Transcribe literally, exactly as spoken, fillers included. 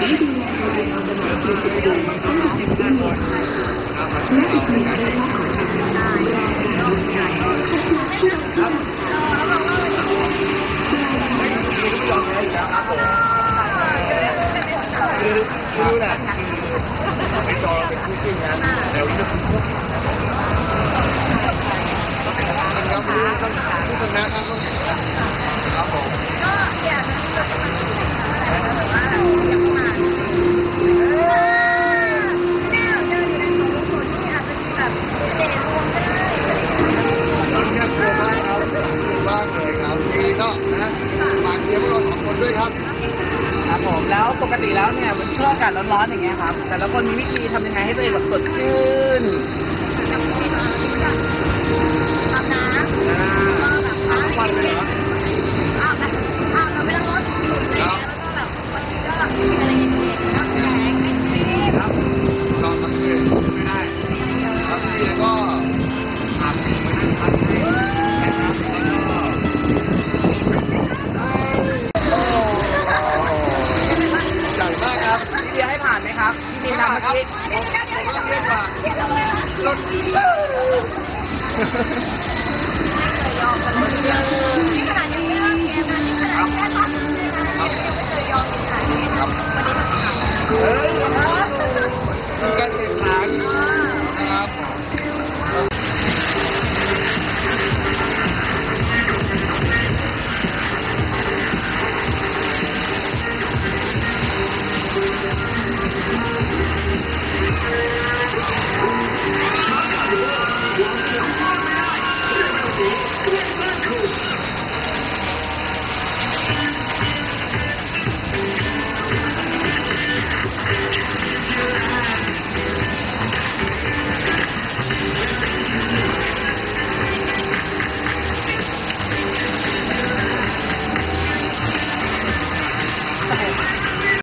รู้แหละเป็นจอเป็นคู่จริงนะเดี๋ยวจะพูดครับผู้ชนะครับครับผมก็อยากจะแบบว่าเราอยากมาแนวเดินในของลุงพลที่อาจจะมีแบบเด่นรวมก็ได้ต้นแค่ตัวมากครับบ้างเลยครับดีเนาะนะฝากเชียร์พวกเราสองคนด้วยครับครับผมแล้วปกติแล้วเนี่ยมันช่วงอากาศร้อนๆอย่างเงี้ยครับแต่ละคนมีวิธีทำยังไงให้ตัวเองแบบสดชื่นอาบน้ำก็แบบอาบน้ำเย็นๆอาบแบบอาบแบบไม่ต้องร้อนสุดๆเลยแล้วก็แบบบางทีก็แบบกินอะไรเย็นๆน้ำแข็งไอศครีมครับนอนทั้งคืนไม่ได้ทั้งคืนก็อาบน้ำไม่ได้พักนะครับแล้วก็จังมากครับพี่เบียร์ให้ผ่านไหมครับพี่มีนำเมื่อกี้ต้องเล่นว่ารถ